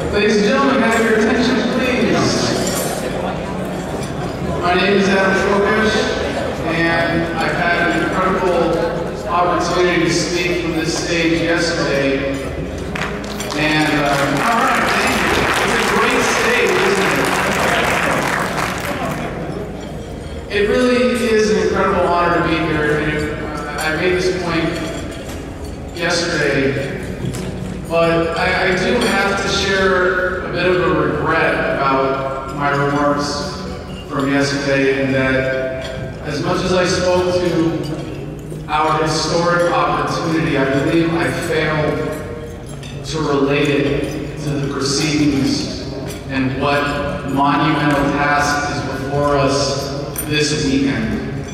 Ladies and gentlemen, have your attention, please. My name is Kokesh, and I've had an incredible opportunity to speak from this stage yesterday. And, all right, thank you. It's a great stage, isn't it? It really is an incredible honor to be here. And I made this point yesterday, but I do have to share a bit of a regret about my remarks from yesterday, and that as much as I spoke to our historic opportunity, I believe I failed to relate it to the proceedings and what monumental task is before us this weekend.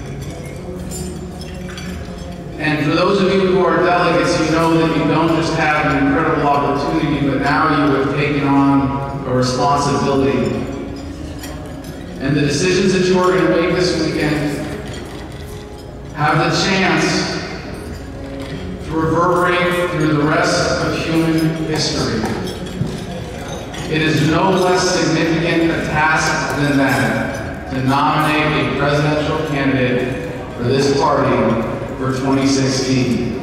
And for those of you who are delegates, you know that you don't just have an incredible opportunity, but now you have taken on a responsibility. And the decisions that you are going to make this weekend have the chance to reverberate through the rest of human history. It is no less significant a task than that, to nominate a presidential candidate for this party for 2016.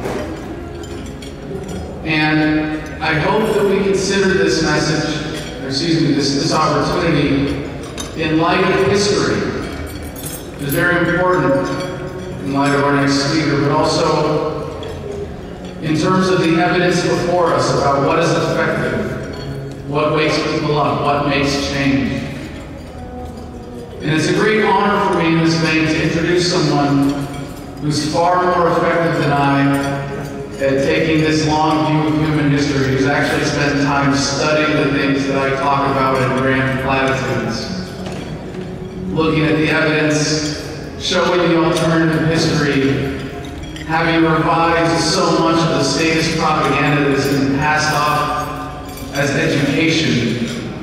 And I hope that we consider this message, or excuse me, this opportunity in light of history. It's very important in light of our next speaker, but also in terms of the evidence before us about what is effective, what wakes people up, what makes change. And it's a great honor for me in this vein to introduce someone who's far more effective than I at taking this long view of human history, who's actually spent time studying the things that I talk about in grand platitudes, looking at the evidence, showing the alternative history, having revised so much of the statist propaganda that has been passed off as education.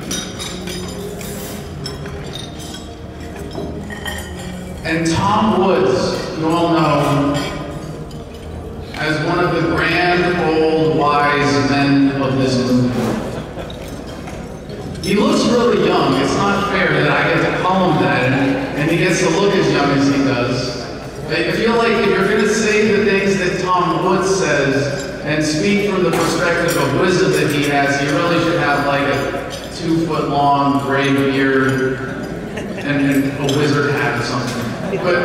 And Tom Woods, you all know, as one of the grand, old, wise men of this movement. He looks really young. It's not fair that I get to call him that, and he gets to look as young as he does. I feel like if you're going to say the things that Tom Woods says and speak from the perspective of wisdom that he has, he really should have like a 2-foot-long gray beard and a wizard hat or something. But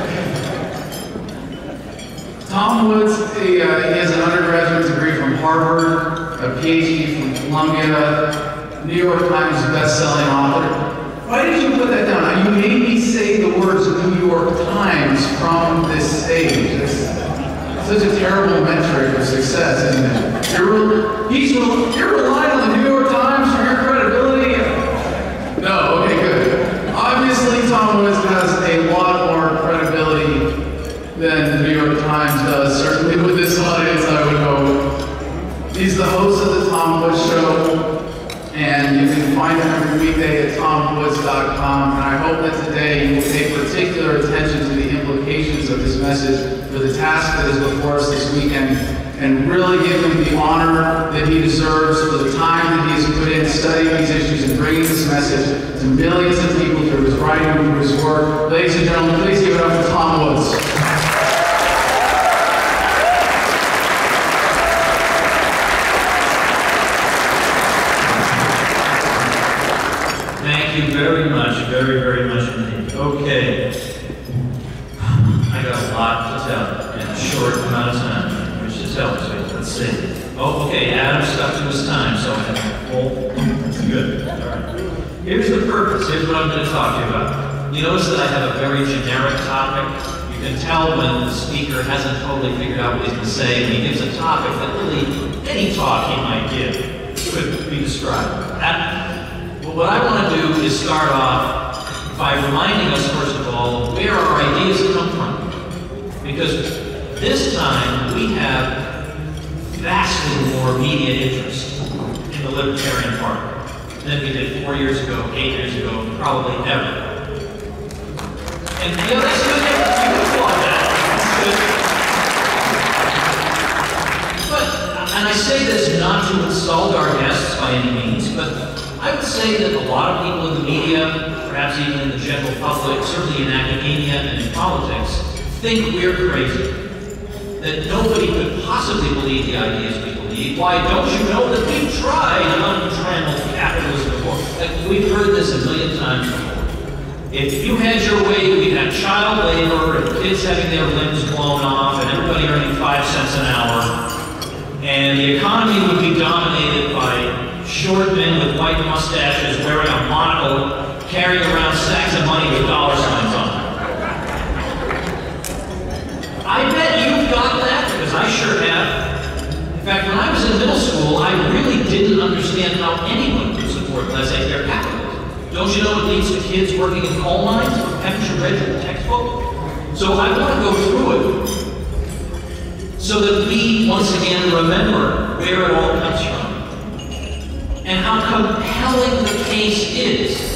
Tom Woods, he has an undergraduate degree from Harvard, a Ph.D. from Columbia, New York Times best-selling author. Why did you put that down? You made me say the words New York Times from this stage. It's such a terrible metric of success, isn't it? You're relying on the New York Times for your credibility? No, okay, good. Obviously, Tom Woods has a lot more credibility than the New York Times does, certainly with this audience, I would hope. He's the host of the Tom Woods Show, and you can find him every weekday at tomwoods.com. And I hope that today you will pay particular attention to the implications of this message for the task that is before us this weekend, and really give him the honor that he deserves for the time that he has put in studying these issues and bringing this message to millions of people through his writing and through his work. Ladies and gentlemen, please give it up for Tom Woods. Thank you very much, very, very much indeed. Okay. I got a lot to tell in a short amount of time, which to tell, so let's see. Oh, okay, Adam stuck to his time, so I have that's good. All right. Here's the purpose. Here's what I'm going to talk to you about. You notice that I have a very generic topic. You can tell when the speaker hasn't totally figured out what he's going to say, and he gives a topic that really any talk he might give could be described. Well, what I want to do is start off by reminding us, first of all, where our ideas come from. Because this time we have vastly more media interest in the Libertarian Party than we did 4 years ago, 8 years ago, probably ever. And you know, that's good. You can applaud that. That's good. But I And I say this not to insult our guests by any means, but I would say that a lot of people in the media, perhaps even in the general public, certainly in academia and in politics, think we're crazy. That nobody could possibly believe the ideas we believe. Why, don't you know that we've tried untrammeled capitalism before? Like, we've heard this a million times before. If you had your way, we'd have child labor and kids having their limbs blown off and everybody earning 5 cents an hour. And the economy would be dominated by short men with white mustaches wearing a monocle, carrying around sacks of money with dollar signs on them. I bet you've got that, because I sure have. In fact, when I was in middle school, I really didn't understand how anyone could support laissez-faire capitalism. Don't you know it leads to kids working in coal mines? Haven't you read your textbook? So I want to go through it so that we, once again, remember where it all comes from and how compelling the case is.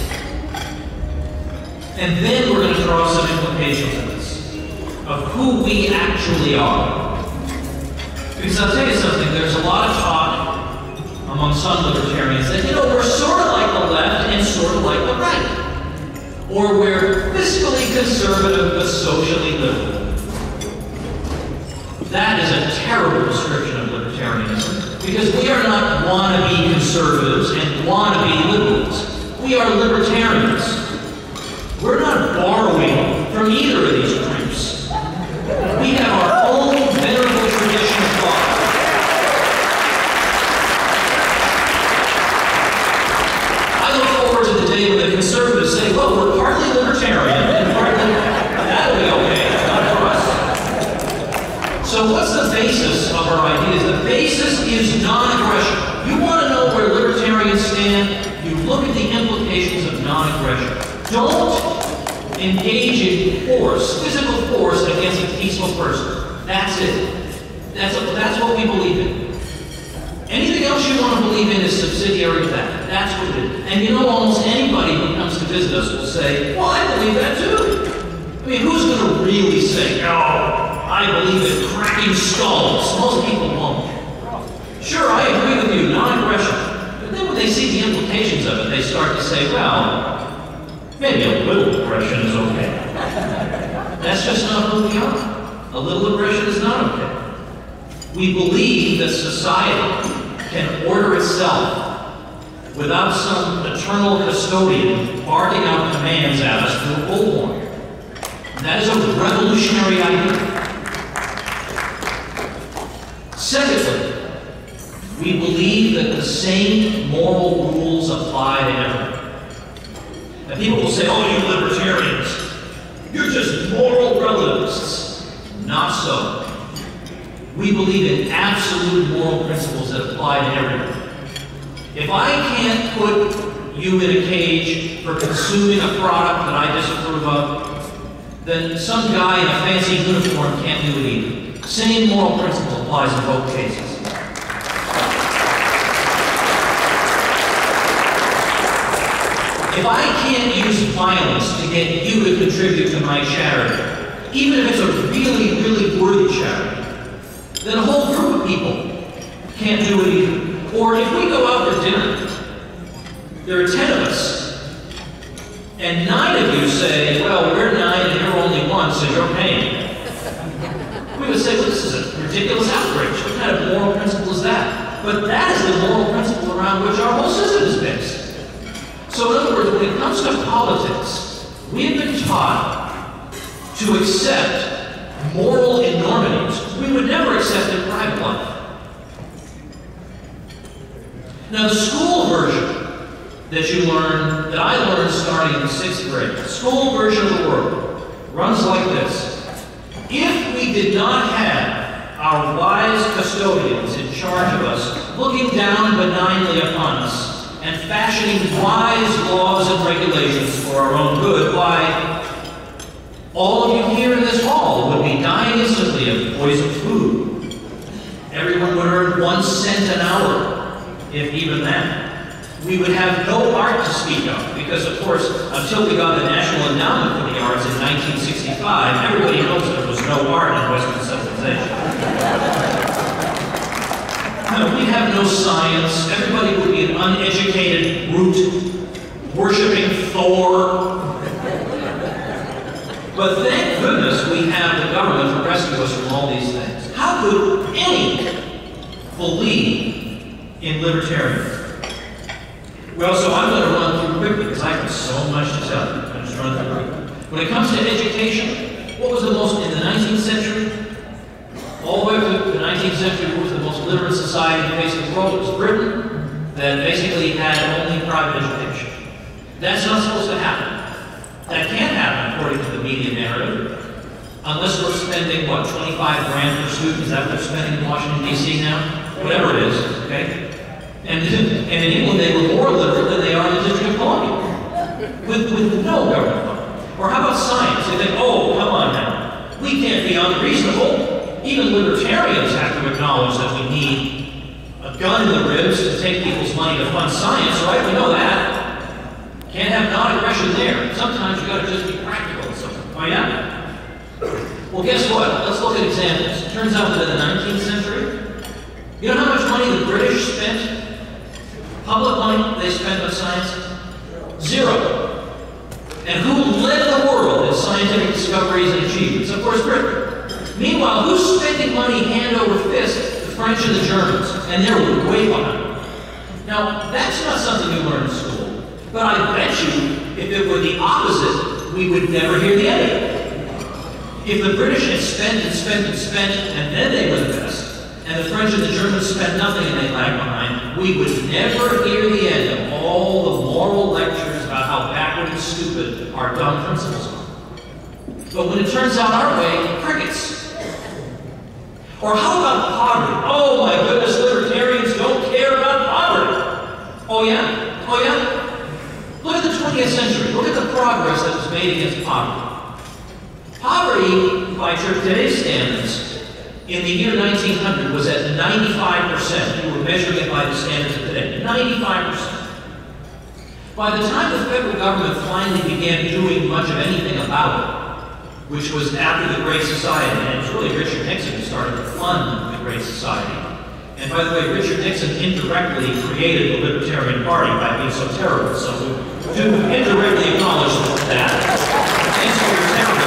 And then we're going to draw some implications of this, of who we actually are. Because I'll tell you something, there's a lot of talk among some libertarians that, you know, we're sort of like the left and sort of like the right. Or we're fiscally conservative but socially liberal. That is a terrible description of libertarianism, because we are not wannabe conservatives and wannabe liberals. We are libertarians. We're not borrowing from either of these groups. We have our own venerable tradition of thought. I look forward to the day when the conservatives say, well, we're partly libertarian and partly, that'll be okay, not for us. So what's the basis of our ideas? The basis is non-aggression. You want to know where libertarians stand? You look at the implications of non-aggression. Don't engage in force, physical force, against a peaceful person. That's it. That's what we believe in. Anything else you want to believe in is subsidiary to that. That's what it is. And you know, almost anybody who comes to visit us will say, well, I believe that too. I mean, who's going to really say, no, I believe in cracking skulls? Most people won't. Sure, I agree with you, non-aggression. But then when they see the implications of it, they start to say, well, maybe a little aggression is okay. That's just not who we are. A little aggression is not okay. We believe that society can order itself without some eternal custodian barking out commands at us through a bullhorn. That is a revolutionary idea. Secondly, we believe that the same moral rules apply to everyone. And people will say, oh, you libertarians, you're just moral relativists. Not so. We believe in absolute moral principles that apply to everyone. If I can't put you in a cage for consuming a product that I disapprove of, then some guy in a fancy uniform can't do it either. Same moral principle applies in both cases. If I can't use violence to get you to contribute to my charity, even if it's a really, really worthy charity, then a whole group of people can't do it either. Or if we go out for dinner, there are 10 of us, and 9 of you say, well, we're 9 and you're only 1, so you're paying. We would say, well, this is a ridiculous outrage. What kind of moral principle is that? But that is the moral principle around which our whole system is based. So in other words, when it comes to politics, we have been taught to accept moral enormities we would never accept in private life. Now the school version that you learn, that I learned starting in the 6th grade, the school version of the world, runs like this. If we did not have our wise custodians in charge of us, looking down benignly upon us, and fashioning wise laws and regulations for our own good, why, all of you here in this hall would be dying instantly of poisoned food. Everyone would earn 1 cent an hour, if even that. We would have no art to speak of, because of course, until we got the National Endowment for the Arts in 1965, everybody knows there was no art in Western civilization. we have no science. Everybody would be an uneducated brute, worshiping Thor. But thank goodness we have the government to rescue us from all these things. How could any believe in libertarianism? Well, so I'm going to run through quickly because I have so much to tell you. I'm just running through quickly. When it comes to education, what was the most in the 19th century? All the way to the 19th century, what was the most literate society in the face of the world? It was Britain, that basically had only private education. That's not supposed to happen. That can't happen according to the media narrative, unless we're spending, what, 25 grand per student? Is that what they're spending in Washington, D.C. now? Whatever it is, okay? And in England, they were more literate than they are in the District of Columbia, with no government funding. Or how about science? They think, oh, come on now. We can't be unreasonable. Even libertarians have to acknowledge that we need a gun in the ribs to take people's money to fund science, right? We know that. Can't have non-aggression there. Sometimes you got to just be practical. Oh yeah? Well, guess what? Let's look at examples. It turns out that in the 19th century, you know how much money the British spent? Public money they spent on science? Zero. And who led the world in scientific discoveries and achievements? Of course, Britain. Meanwhile, who's spending money hand over fist? The French and the Germans. And they're way behind. Now, that's not something you learn in school. But I bet you, if it were the opposite, we would never hear the end of it. If the British had spent and spent and spent, and then they were the best, and the French and the Germans spent nothing and they lagged behind, we would never hear the end of all the moral lectures about how backward and stupid our dumb principles are. But when it turns out our way, crickets. Or how about poverty? Oh my goodness, libertarians don't care about poverty. Oh yeah? Oh yeah? Look at the 20th century. Look at the progress that was made against poverty. Poverty, by today's standards, in the year 1900 was at 95%. You were measuring it by the standards of today. 95%. By the time the federal government finally began doing much of anything about it, which was after the Great Society, and it was really Richard Nixon who started to fund the Great Society. And by the way, Richard Nixon indirectly created the Libertarian Party by being so terrible. So we do indirectly acknowledge that. Thanks for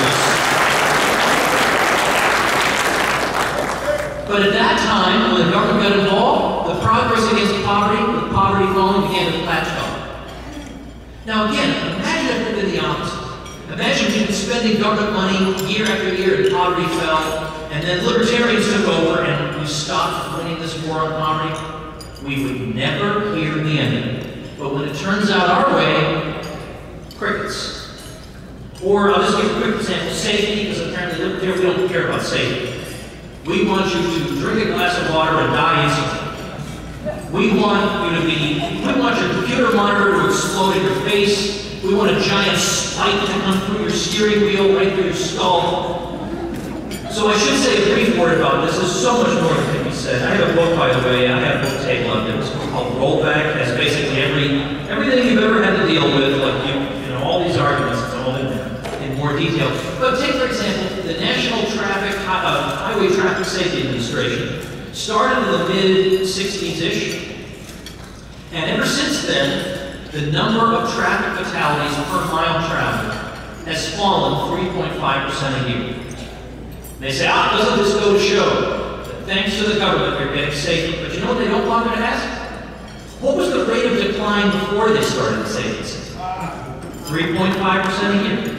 your tenderness. But at that time, when the government got involved, the progress against poverty, with poverty falling, began to plateau. Now again, imagine if it did the opposite. Imagine you've been spending government money year after year and poverty fell, and then libertarians took over and we stopped winning this war on poverty. We would never hear the end of it. But when it turns out our way, crickets. Or I'll just give a quick example, safety, because apparently libertarians, we don't care about safety. We want you to drink a glass of water and die instantly. We want your computer monitor to explode in your face. We want a giant spike to come through your steering wheel, right through your skull. So I should say a brief word about this. There's so much more that can be said. I have a book, by the way. I have a book table up there. It's called Rollback. It has basically everything you've ever had to deal with, like you know, all these arguments. It's all in there in more detail. But take, for example, the National Highway Traffic Safety Administration started in the mid-60s-ish. And ever since then, the number of traffic fatalities per mile traveled has fallen 3.5% a year. They say, doesn't this go to show that thanks to the government you're getting safer? But you know what they don't bother to ask? What was the rate of decline before they started the safety system? 3.5% a year.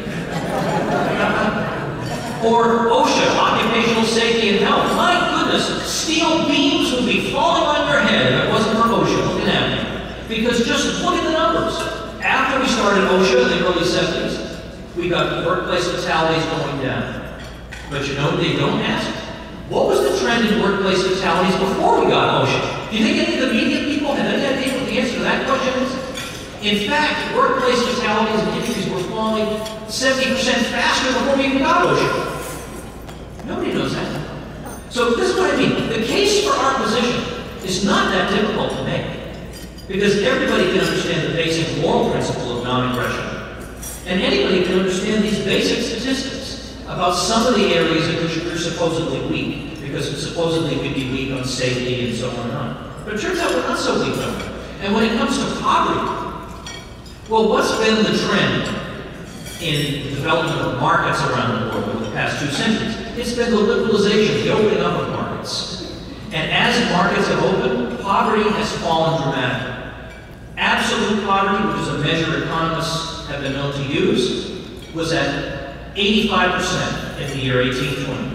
Or OSHA, Occupational Safety and Health. My goodness, steel beams would be falling on your head if it wasn't for OSHA looking at me. Because just look at the numbers. After we started OSHA in the early 70s, we got workplace fatalities going down. But you know what they don't ask? What was the trend in workplace fatalities before we got OSHA? Do you think any of the media people have any idea what the answer to that question is? In fact, workplace fatalities and injuries were falling 70% faster before we even got OSHA. Nobody knows that. So this is what I mean. The case for our position is not that difficult to make. Because everybody can understand the basic moral principle of non-aggression. And anybody can understand these basic statistics about some of the areas in which we're supposedly weak. because supposedly we'd be weak on safety and so on and on. But it turns out we're not so weak on it. And when it comes to poverty, well, what's been the trend in the development of markets around the world over the past 2 centuries? It's been the liberalization, the opening up of markets. And as markets have opened, poverty has fallen dramatically. Absolute poverty, which is a measure economists have been known to use, was at 85% in the year 1820.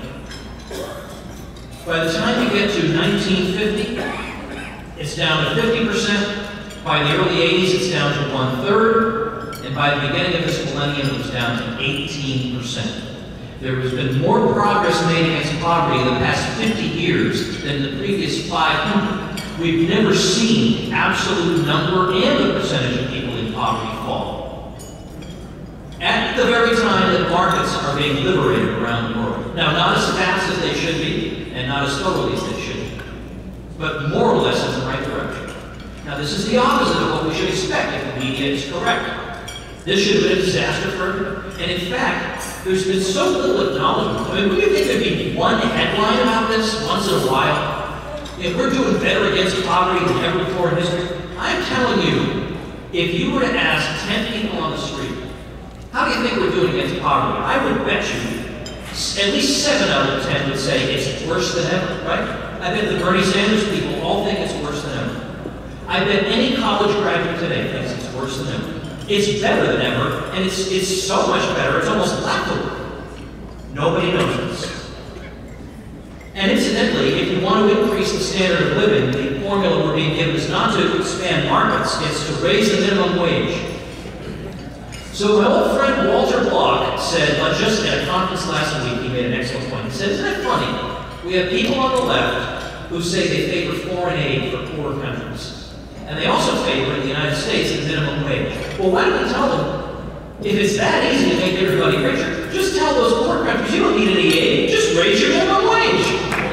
By the time you get to 1950, it's down to 50%. By the early 80s, it's down to 1/3. And by the beginning of this millennium, it was down to 18%. There has been more progress made against poverty in the past 50 years than the previous 500. We've never seen the absolute number and the percentage of people in poverty fall. At the very time that markets are being liberated around the world. Now, not as fast as they should be, and not as thoroughly as they should be, but more or less in the right direction. Now, this is the opposite of what we should expect if the media is correct. This should have been a disaster for everyone. And in fact, there's been so little acknowledgement. I mean, would you think there'd be one headline about this once in a while? If we're doing better against poverty than ever before in history, I'm telling you, if you were to ask 10 people on the street, how do you think we're doing against poverty? I would bet you at least 7 out of 10 would say it's worse than ever, right? I bet the Bernie Sanders people all think it's worse than ever. I bet any college graduate today thinks it's worse than ever. It's better than ever, and it's so much better, it's almost laughable. Nobody knows this. And incidentally, if you want to increase the standard of living, the formula we're being given is not to expand markets, it's to raise the minimum wage. So my old friend Walter Block said, just at a conference last week, he made an excellent point. He said, isn't it funny? We have people on the left who say they favor foreign aid for poor countries. And they also favor, in the United States, the minimum wage. Well, why don't we tell them, if it's that easy to make everybody richer, just tell those poor countries, you don't need any aid, just raise your minimum wage.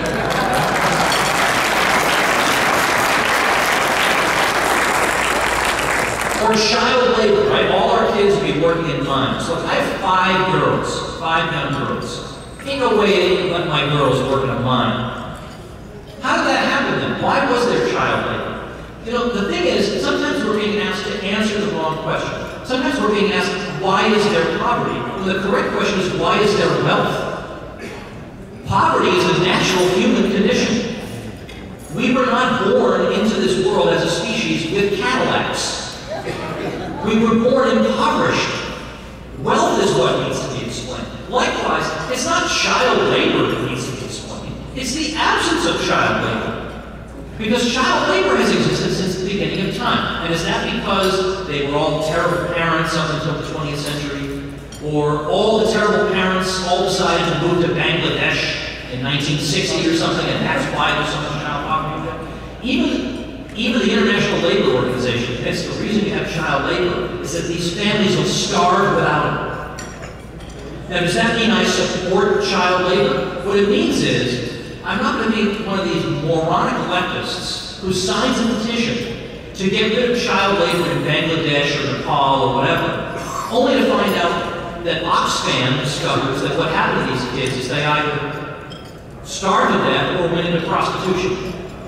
Or child labor, right? All our kids will be working in mines. So I have 5 girls, 5 young girls. Ain't no way they let my girls work in a mine. How did that happen then? Why was there child labor? You know, the thing is, sometimes we're being asked to answer the wrong question. Sometimes we're being asked, why is there poverty? Well, the correct question is, why is there wealth? Poverty is a natural human condition. We were not born into this world as a species with Cadillacs. We were born impoverished. Wealth is what needs to be explained. Likewise, it's not child labor that needs to be explained. It's the absence of child labor. Because child labor has existed since the beginning of time. And is that because they were all terrible parents up until the 20th century? Or all the terrible parents all decided to move to Bangladesh in 1960 or something, and that's why there's so much child poverty there? Even the International Labor Organization admits the reason you have child labor is that these families will starve without it. Now, does that mean I support child labor? What it means is, I'm not going to be one of these moronic leftists who signs a petition to get rid of child labor in Bangladesh or Nepal or whatever, only to find out that Oxfam discovers that what happened to these kids is they either starve to death or went into prostitution.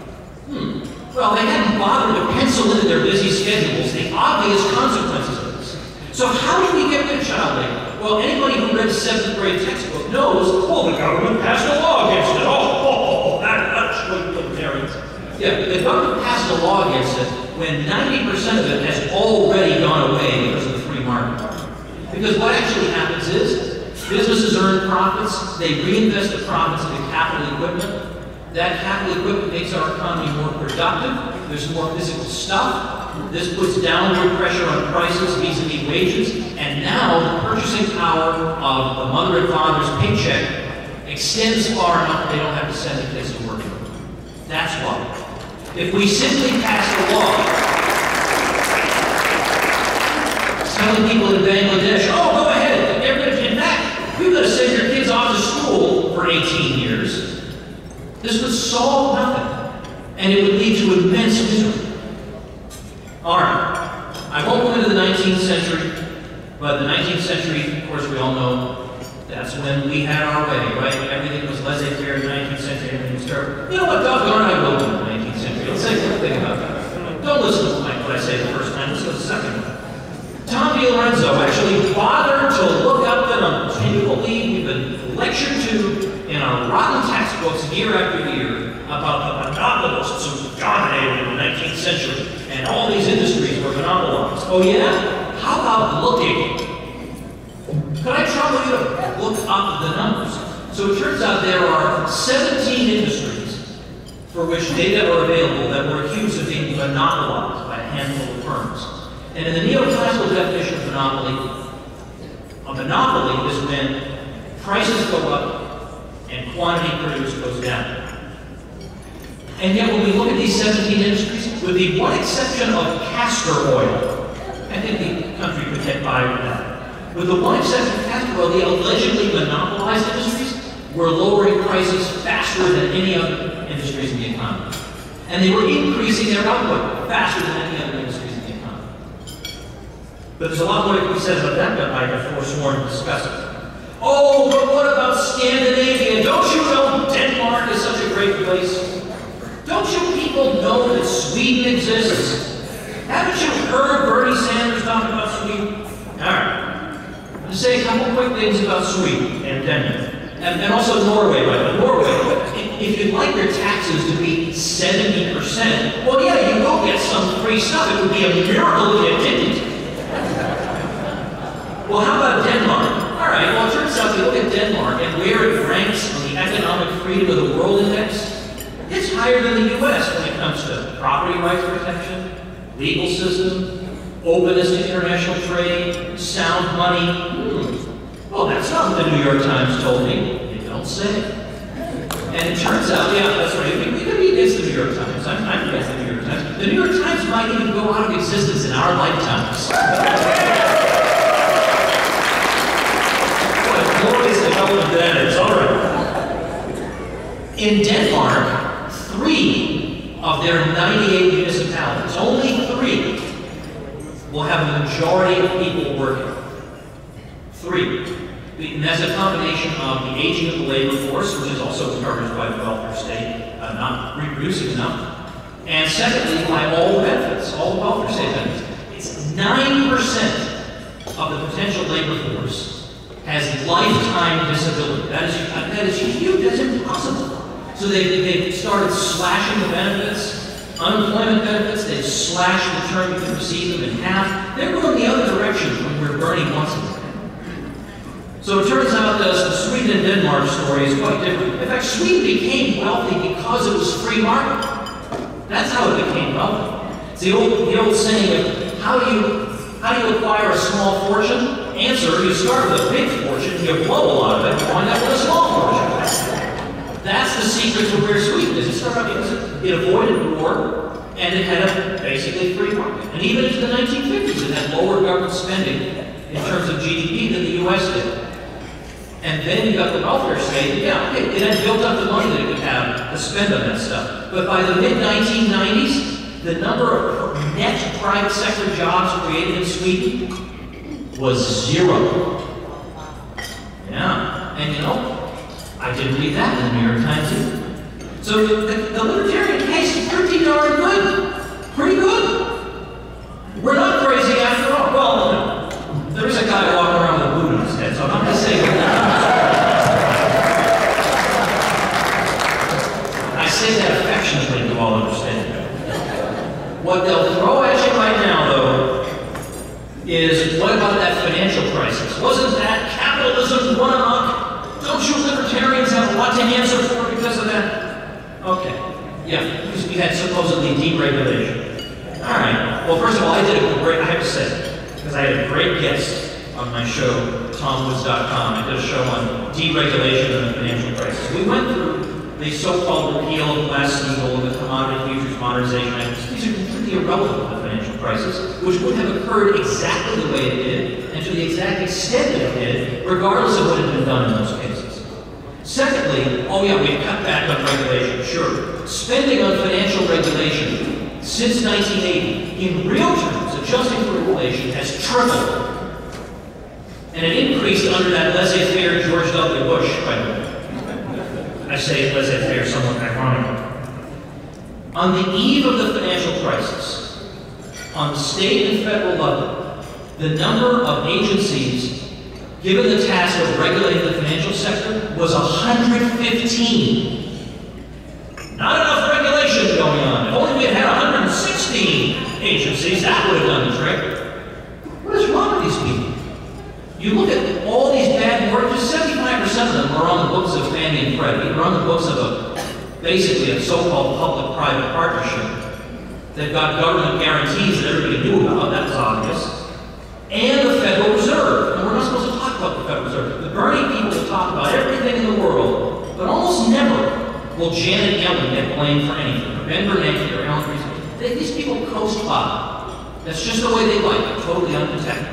Well, they hadn't bothered to pencil into their busy schedules the obvious consequences of this. So how do we get rid of child labor? Well, anybody who read a 7th grade textbook knows, oh, the government passed a law against it. That's libertarians. Yeah, the government passed a law against it when 90% of it has already gone away because of the free market. Because what actually happens is, businesses earn profits, they reinvest the profits into capital equipment. That capital equipment makes our economy more productive. There's more physical stuff. This puts downward pressure on prices vis-a-vis wages. And now the purchasing power of the mother and father's paycheck extends far enough that they don't have to send the kids to work. That's why. If we simply pass a law telling people in Bangladesh, oh, go ahead, in fact, you've got to send your kids off to school for 18 years. This would solve nothing, and it would lead to immense misery. All right, I won't go into the 19th century, but the 19th century, of course, we all know, That's when we had our way, right? Everything was laissez-faire in the 19th century, everything was terrible. You know what, doggone, I will in the 19th century. Let's say something about that. Don't listen to what I say the first time, listen to the second one. Tom DiLorenzo actually bothered to look up the numbers. Can you believe we've been lectured to in our rotten textbooks year after year about the monopolists who dominated in the 19th century and all these industries were monopolized? Oh yeah? How about looking? Could I trouble you to look up the numbers? So it turns out there are 17 industries for which data are available that were accused of being monopolized by a handful of firms. And in the neoclassical definition of monopoly, a monopoly is when prices go up and quantity produced goes down. And yet when we look at these 17 industries, with the one exception of castor oil, I think the country could get by with that. With the one exception of castor oil, the allegedly monopolized industries were lowering prices faster than any other industries in the economy. And they were increasing their output faster than any other industries in the economy. But there's a lot more to be said about that, but I have forsworn to discuss it. Oh, but what about Scandinavia? Don't you know Denmark is such a great place? Don't you people know that Sweden exists? Haven't you heard Bernie Sanders talk about Sweden? All right. I'm to say a couple quick things about Sweden and Denmark. And also Norway, by the way. Norway, if you'd like your taxes to be 70%, well, yeah, you will get some free stuff. It would be a miracle if you didn't. Well, how about Denmark? All right, well, it turns out if you look at Denmark and where it ranks on the Economic Freedom of the World Index, it's higher than the U.S. when it comes to property rights protection, legal system, openness to international trade, sound money. Well, that's not what the New York Times told me. They don't say. And it turns out, yeah, that's right. We could be against the New York Times. I'm against the New York Times. The New York Times might even go out of existence in our lifetimes. What a glorious development that is. All right. In Denmark, 3 of their 98 municipalities, only 3, will have a majority of people working. 3. And that's a combination of the aging of the labor force, which is also encouraged by the welfare state, not reproducing enough. And secondly, by all the benefits, all the welfare state benefits. It's 9% of the potential labor force has lifetime disability. That is huge, that's impossible. So they've started slashing the benefits, unemployment benefits, they've slashed the term you can receive them in half. They're going the other direction from where Bernie wants them. So it turns out the Sweden and Denmark story is quite different. In fact, Sweden became wealthy because it was free market. That's how it became wealthy. It's the old saying of how do you acquire a small fortune? Answer, you start with a big fortune, you blow a lot of it, and wind up with a small fortune. That's the secret to where Sweden is. It started out because it avoided war, and it had a basically free market. And even into the 1950s, it had lower government spending in terms of GDP than the U.S. did. And then you got the welfare state, yeah, it had built up the money that it could have to spend on that stuff. But by the mid-1990s, the number of net private sector jobs created in Sweden was 0. Yeah, and you know, I didn't read that in the New York Times either. So the libertarian case is pretty darn good. Pretty good. We're not crazy after all. Well, no. There is a guy walking around with a boot on his head, so I'm not going to say that. I say that affectionately to all understand. What they'll throw at you right now, though, is what about that financial crisis? Wasn't that capitalism run amok? Don't you libertarians have a lot to answer for because of that? Okay. Yeah, because we had supposedly deregulation. All right. Well, first of all, I have to say, because I had a great guest on my show, TomWoods.com. I did a show on deregulation and the financial crisis. We went through the so-called repeal of Glass-Steagall and the Commodity Futures Modernization Act. These are completely irrelevant to the financial crisis, which would have occurred exactly the way it did, and to the exact extent that it did, regardless of what had been done in those cases. Secondly, oh yeah, we've cut back on regulation, sure. Spending on financial regulation since 1980, in real terms, adjusting for inflation, has tripled. And it increased under that laissez-faire George W. Bush, by the way. I say laissez-faire somewhat ironically. On the eve of the financial crisis, on the state and federal level, the number of agencies given the task of regulating the financial sector was 115. Not enough regulation going on. If only we had 116 agencies, that would have done the trick. What is wrong with these people? You look at all these bad mortgages, 75% of them are on the books of Fannie and Freddie. They're on the books of basically a so-called public-private partnership. They've got government guarantees that everybody knew about, that was obvious. And the Federal Reserve. And we're not supposed to talk about the Federal Reserve. The Bernie people will talk about everything in the world, but almost never will Janet Yellen get blamed for anything, or Ben Bernanke, or Alan Greenspan. These people coast by. That's just the way they like it, totally unprotected.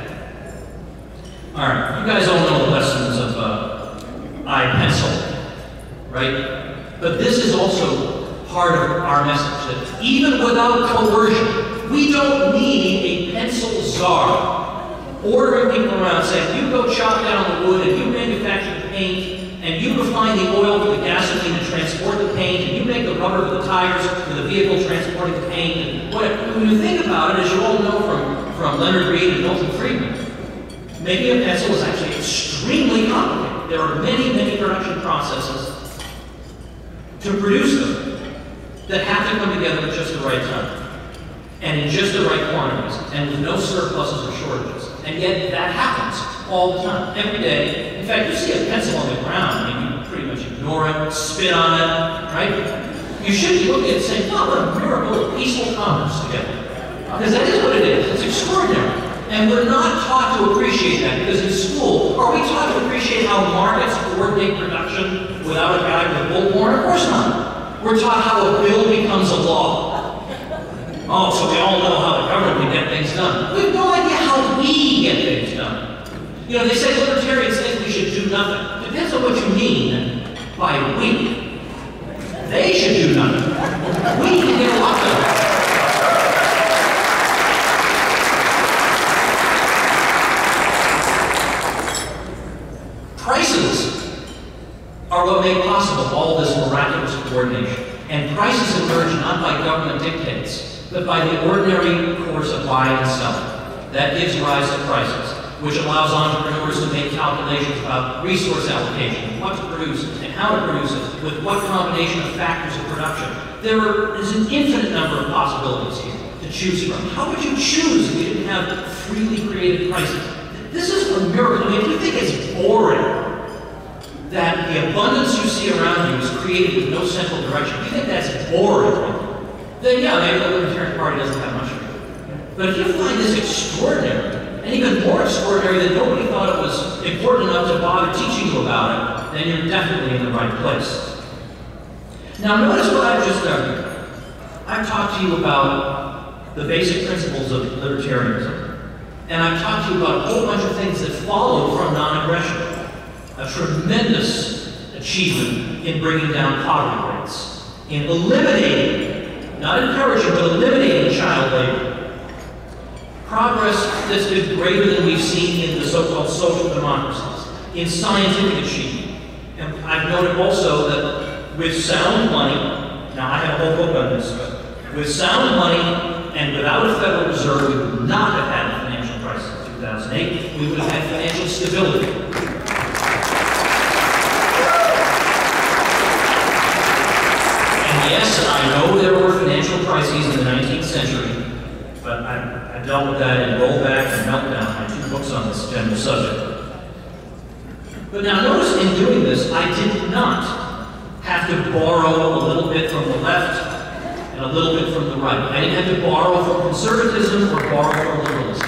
All right, you guys all know the lessons of I-pencil, right? But this is also part of our message, that even without coercion, we don't need a pencil czar ordering people around saying, you go chop down the wood and you manufacture the paint and you refine the oil for the gasoline to transport the paint and you make the rubber for the tires for the vehicle transporting the paint. And when you think about it, as you all know from Leonard Reed and Milton Friedman, making a pencil is actually extremely complicated. There are many, many production processes to produce them that have to come together at just the right time and in just the right quantities and with no surpluses or shortages. And yet that happens all the time, every day. In fact, you see a pencil on the ground and you pretty much ignore it, spit on it, right? You should be looking at it saying, wow, what a miracle of peaceful commerce together. Because that is what it is. It's extraordinary. And we're not taught to appreciate that, because in school, are we taught to appreciate how markets coordinate production without a guy with a bullhorn? Of course not. We're taught how a bill becomes a law. Oh, so we all know how the government can get things done. We have no idea how we get things done. You know, they say libertarians think we should do nothing. Depends on what you mean by we. They should do nothing. We can get a lot done. Prices are what make possible all this miraculous coordination. And prices emerge not by government dictates, but by the ordinary course of buying and selling. That gives rise to prices, which allows entrepreneurs to make calculations about resource allocation, what to produce, and how to produce it, with what combination of factors of production. There is an infinite number of possibilities here to choose from. How would you choose if you didn't have freely created prices? This is a miracle. I mean, if you think it's boring that the abundance you see around you is created with no central direction, if you think that's boring, then yeah, maybe the Libertarian Party doesn't have much of it. But if you find this extraordinary, and even more extraordinary that nobody thought it was important enough to bother teaching you about it, then you're definitely in the right place. Now notice what I've just done here. I've talked to you about the basic principles of libertarianism. And I've talked to you about a whole bunch of things that follow from non-aggression. A tremendous achievement in bringing down poverty rates, in eliminating, not encouraging, but eliminating child labor. Progress that's been greater than we've seen in the so-called social democracies, in scientific achievement. And I've noted also that with sound money, now I have a whole book on this, but with sound money and without a Federal Reserve, we would not have had a financial crisis in 2008. We would have had financial stability. And yes, I know there were financial crises in the 19th century, but I dealt with that in Rollback and Meltdown, my two books on this general subject. But now notice in doing this, I did not have to borrow a little bit from the left and a little bit from the right. I didn't have to borrow from conservatism or borrow from liberalism.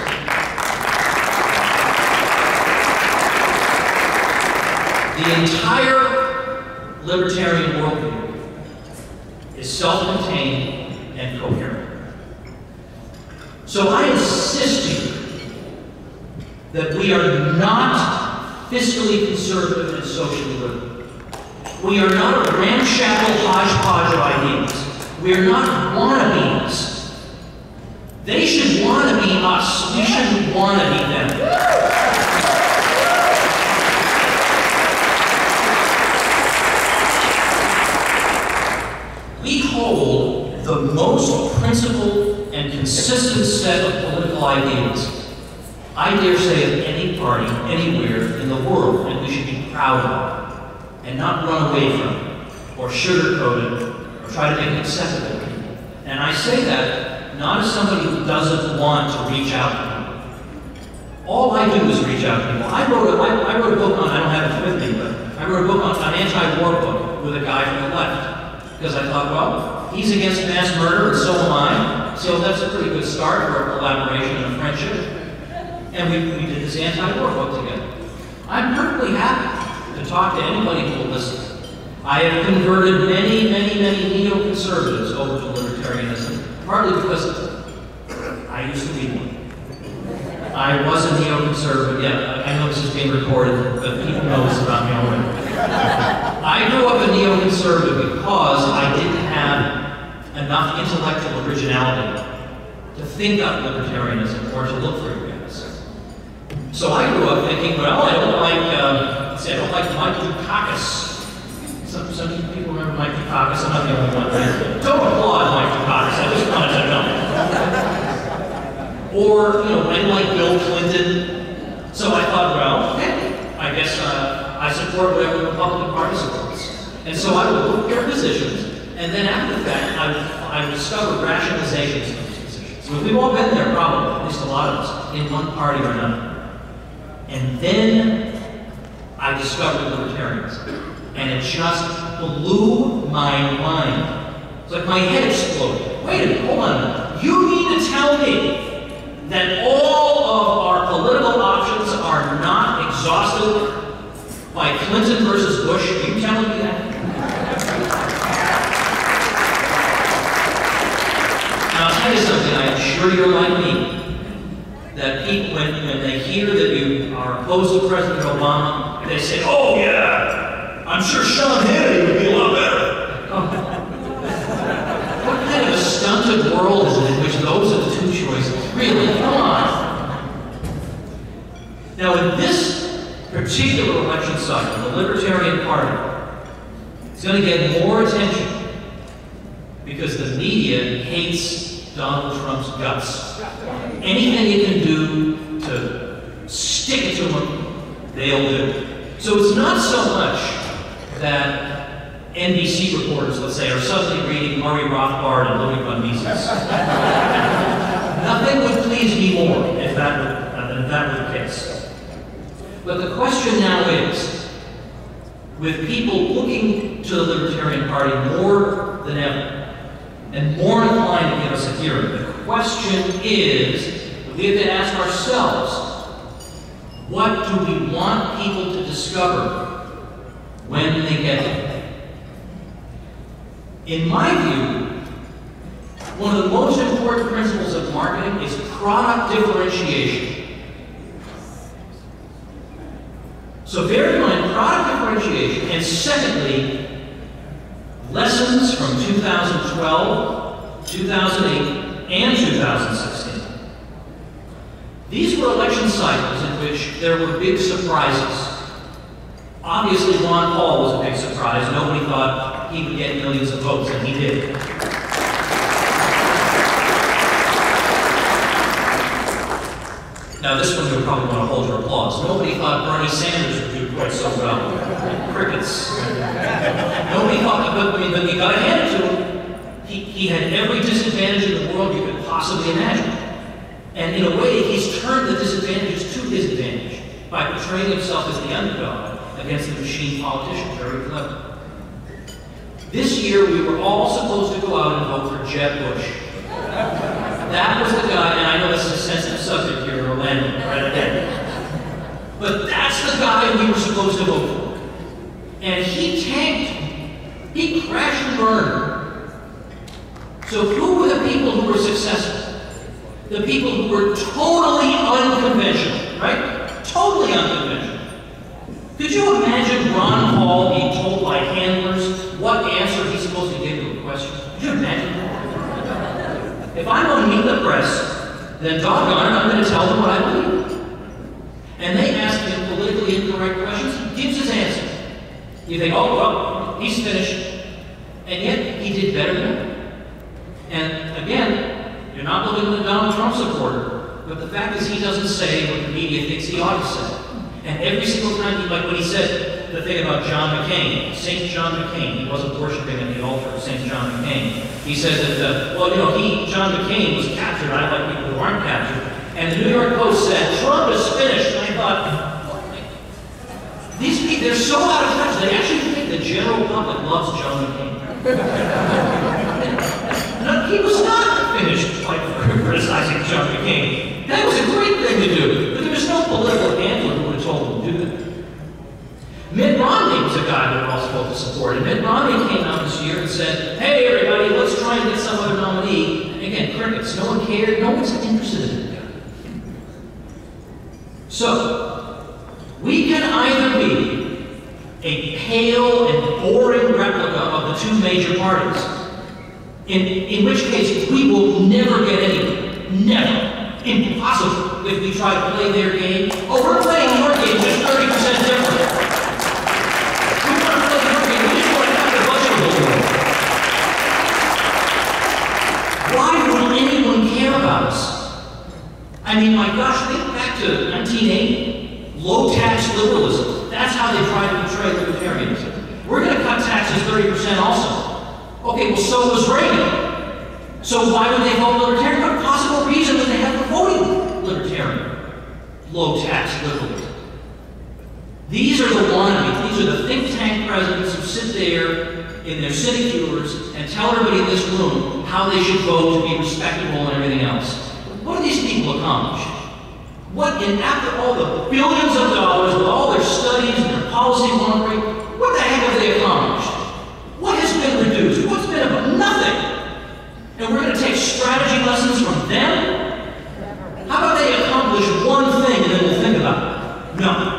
The entire libertarian worldview is self-contained and coherent. So I insist to you that we are not fiscally conservative and socially liberal. We are not a ramshackle hodgepodge of ideas. We are not wannabes. They should wannabe us. We shouldn't wannabe them. consistent set of political ideas, I dare say of any party, anywhere in the world, and we should be proud of it, and not run away from it, or sugarcoat it, or try to make it acceptable to people. And I say that not as somebody who doesn't want to reach out to people. All I do is reach out to people. I wrote a book on, I don't have it with me, but I wrote a book on an anti-war book with a guy from the left. Because I thought, well, he's against mass murder, and so am I. So that's a pretty good start for a collaboration and a friendship. And we did this anti-war book together. I'm perfectly happy to talk to anybody who will listen. I have converted many, many, many neoconservatives over to libertarianism, partly because I used to be one. I was a neoconservative, yeah, I know this is being recorded, but people know this about me already. I grew up a neoconservative because I didn't have enough intellectual originality to think up libertarianism or to look for it. So I grew up thinking, well, I don't like Michael Kokesh. Some people remember Michael Kokesh. I'm not the only one. Don't applaud Michael Kokesh. I just wanted to know. Or, I like Bill Clinton. So I thought, well, okay, I guess I support whatever the Republican Party supports. And so I would look at their positions, and then after the fact, I would discover rationalizations of those positions. So we've all been there, probably, at least a lot of us, in one party or another. And then I discovered libertarianism. And it just blew my mind. It's like my head exploded. Wait a minute, hold on a minute. You mean to tell me that all of our political options are not exhausted by Clinton versus Bush? Are you telling me that? Now, I'll tell you something. I'm sure you're like me. That people, when they hear that you are opposed to President Obama, they say, oh yeah, I'm sure Sean Hannity would be a lot better. What kind of a stunted world is it in which those are the two choices? Really, come on. Now in this particular election cycle, the Libertarian Party is going to get more attention because the media hates Donald Trump's guts. Anything you can do to stick it to them, they'll do. So it's not so much that NBC reporters, let's say, are suddenly reading Murray Rothbard and Louis von Mises. Nothing would please me more if that were the case. But the question now is, with people looking to the Libertarian Party more than ever, and more inclined to give us a hearing, the question is, we have to ask ourselves, what do we want people to discover when they get there? In my view, one of the most important principles of marketing is product differentiation. So bear in mind product differentiation, and secondly, lessons from 2012, 2008, and 2016. These were election cycles in which there were big surprises. Obviously, Ron Paul was a big surprise. Nobody thought he would get millions of votes, and he did. Now, this one you'll probably want to hold your applause. Nobody thought Bernie Sanders would do quite so well. Crickets. Nobody thought, but you got to hand it to him. He had every disadvantage in the world you could possibly imagine. And in a way, he's turned the disadvantages to his advantage by portraying himself as the underdog against the machine politician. Very clever. This year, we were all supposed to go out and vote for Jeb Bush. That was the guy, and I know this is a sensitive subject here in Orlando, right again. But that's the guy we were supposed to vote for. And he tanked. He crashed and burned. So who were the people who were successful? The people who were totally unconventional, right? Totally unconventional. Could you imagine Ron Paul being told by handlers what answer he's supposed to give to a question? Could you imagine that? If I'm going to meet the press, then doggone it, I'm going to tell them what I believe. And they ask him politically incorrect questions, he gives his answer. You think, oh, well, he's finished. And yet, he did better than that. And again, You're not looking at the Donald Trump supporter. But the fact is he doesn't say what the media thinks he ought to say. And every single time, like when he said the thing about John McCain, St. John McCain, he wasn't worshiping at the altar of St. John McCain. He said that, well, you know, John McCain was captured. I like people who aren't captured. And the New York Post said, Trump is finished. And I thought, these people, they're so out of touch. They actually think the general public loves John McCain. No, he was not finished by criticizing John McCain. That was a great thing to do. But there was no political handler who would have told him to do that. Mitt Romney was a guy that we're all supposed to support. And Mitt Romney came out this year and said, hey, everybody, let's try and get some other nominee. And again, crickets. No one cared. No one's interested in it. So, we can either be a pale and boring replica of the two major parties, in which case we will never get anywhere. Never. Impossible if we try to play their game. Oh, we're playing your game, just 30% different. We want to play your game, we just want to have the budget a little more. Why would anyone care about us? I mean, my gosh, think back to 1980. Low-tax liberalism. That's how they tried to portray libertarianism. We're going to cut taxes 30% also. Okay, well, so was Reagan. So why would they vote libertarian? What possible reason would they have for voting libertarian? Low-tax liberalism. These are the wannabes. These are the think tank presidents who sit there in their sinecures and tell everybody in this room how they should vote to be respectable and everything else. What do these people accomplish? What, and after all the billions of dollars, with all their studies and their policy laundering, what the heck have they accomplished? What has been reduced? What's been about? Nothing. And we're going to take strategy lessons from them? How about they accomplish one thing and then we'll think about it? No.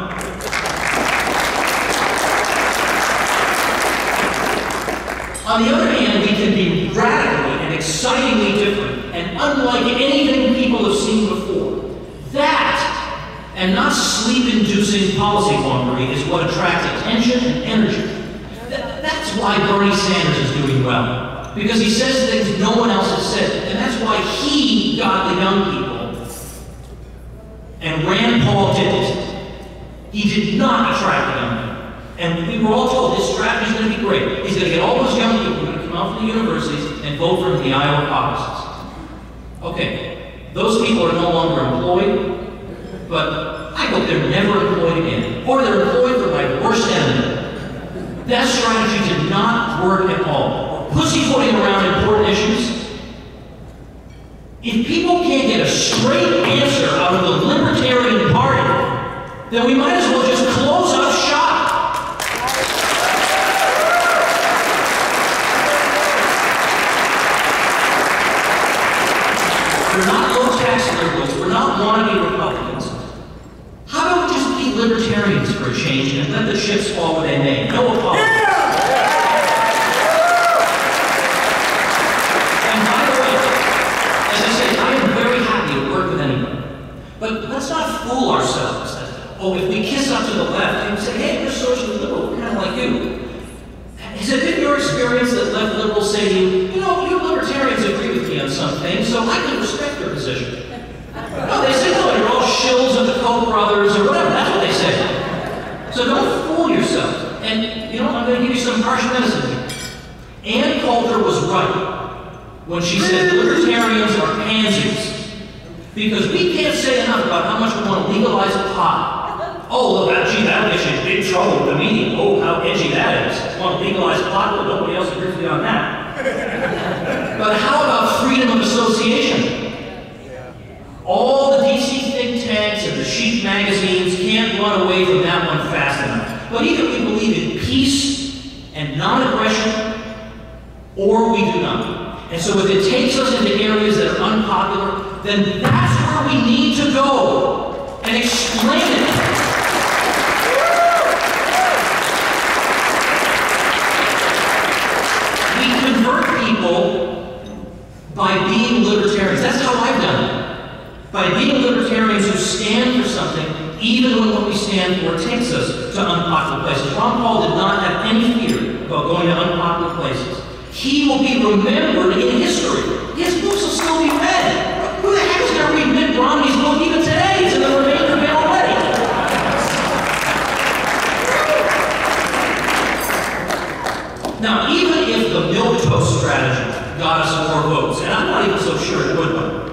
On the other hand, we can be radically and excitingly different and unlike anything people have seen before. That, and not sleep-inducing policy laundering, is what attracts attention and energy. That's why Bernie Sanders is doing well. Because he says things no one else has said. And that's why he got the young people. And Rand Paul didn't. He did not attract the young people. And we were all told his strategy is going to be great. He's going to get all those young people who are going to come out from the universities and vote for him in the Iowa caucuses. Okay, those people are no longer employed, but I hope they're never employed again. Or they're employed for my worst enemy. That strategy did not work at all. Pussyfooting around important issues. If people can't get a straight answer out of the Libertarian Party, then we might as well just close up shop. We're not low-tax liberals. We're not wannabe Republicans. How about we just be libertarians for a change and let the chips fall where they may? No apologies. But let's not fool ourselves that, oh, if we kiss up to the left and say, hey, we're socially liberal, we're kind of like you. Has it been your experience that left liberals say to you, you know, you libertarians agree with me on some things, so I can respect your position? No, they say, no, you're all shills of the Koch brothers or whatever. That's what they say. So don't fool yourself. And, you know, I'm going to give you some harsh medicine here. Ann Coulter was right when she said libertarians are pansies. Because we can't say enough about how much we want to legalize pot. Oh, look, gee, that'll get you in big trouble with the media. Oh, how edgy that is. Want to legalize pot, but nobody else agrees with me on that. But how about freedom of association? All the DC think tanks and the chic magazines can't run away from that one fast enough. But either we believe in peace and non-aggression, or we do not. And so if it takes us into areas that are unpopular, then that's where we need to go and explain it. We convert people by being libertarians. That's how I've done it. By being libertarians who stand for something, even when what we stand for takes us to unpopular places. Ron Paul did not have any fear about going to unpopular places. He will be remembered in history. His books will still be read. Who the heck is going to read Mitt Romney's book even today? It's in the remainder of it already. Now, even if the milquetoast strategy got us more votes, and I'm not even so sure it would,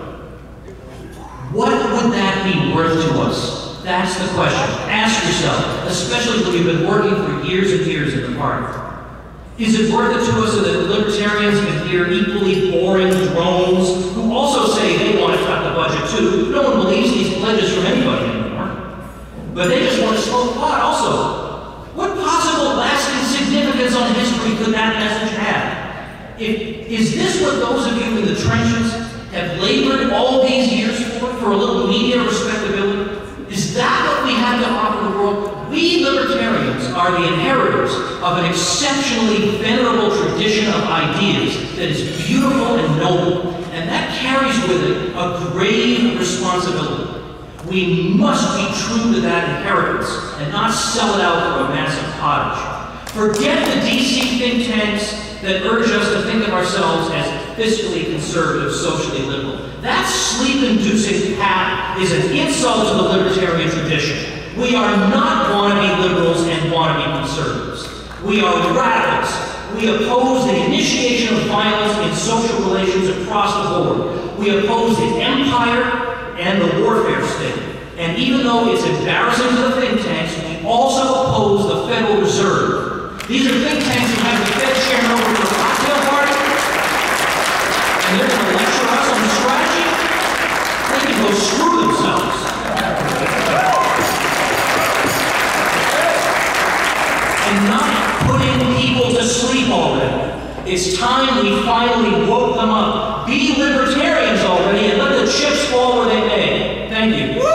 what would that be worth to us? That's the question. Ask yourself, especially when you've been working for years and years in the party. Is it worth it to us so that libertarians can hear equally boring drones who also say they want to cut the budget too? No one believes these pledges from anybody anymore. But they just want to smoke pot also. What possible lasting significance on history could that message have? Is this what those of you in the trenches have labored all these years for a little media respectability? Is that what we have to offer the world? We libertarians are the inheritors of an exceptionally venerable tradition of ideas that is beautiful and noble, and that carries with it a grave responsibility. We must be true to that inheritance and not sell it out for a massive pottage. Forget the DC think tanks that urge us to think of ourselves as fiscally conservative, socially liberal. That sleep-inducing path is an insult to the libertarian tradition. We are not wannabe liberals and wannabe conservatives. We are radicals. We oppose the initiation of violence in social relations across the board. We oppose the empire and the warfare state. And even though it's embarrassing to the think tanks, we also oppose the Federal Reserve. These are think tanks who have the Fed chairman over to a cocktail party, and they're going to lecture us on strategy. They can go screw themselves. And not putting people to sleep already. It's time we finally woke them up. Be libertarians already and let the chips fall where they may. Thank you.